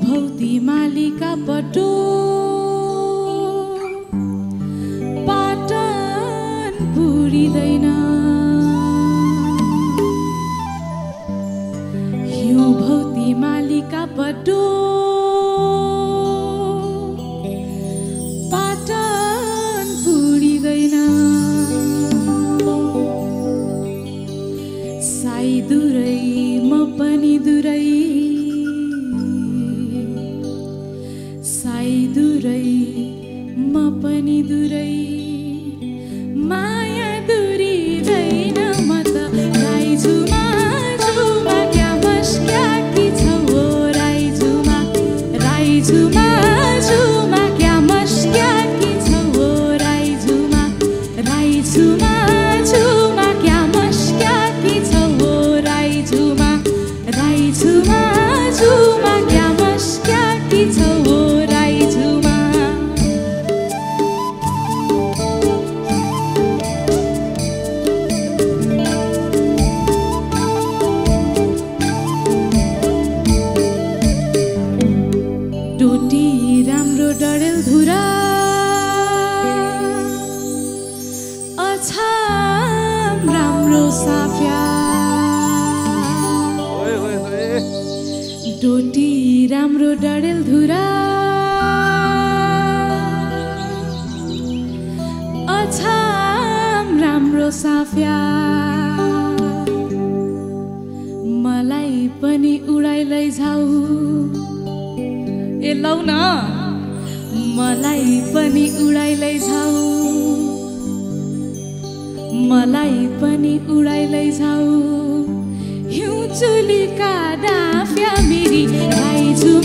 भौती मालिका पटो पाटन पुरिँदैन हिउँ भौती मालिका पटो पाटन पुरिँदैन साई दुरै म पनि दुरै साई दुरै म पनि दुरै माया दुरिँदैन म त राइझुमा झुमा क्या मस्क्या कि छ हो राइझुमा राइझुमा झुमा क्या मस्क्या कि छ हो राइझुमा राइझुमा झुमा क्या मस्क्या कि छ हो राइझुमा राइझुमा झुमा क्या मस्क्या कि छ हो राइझुमा डोटी राम्रो डडेलधुरा अछाम राम्रो साफ्या डोटी राम्रो डडेलधुरा अछाम राम्रो साफ्या मलाई पनि उडाइ लैजाऊ ए लौ न मलाई पनि उडाइ लैजाऊ मलाई पनि उडाइ लैजाऊ हिउँ चुलीका डाफ्या मेरी राइझुमा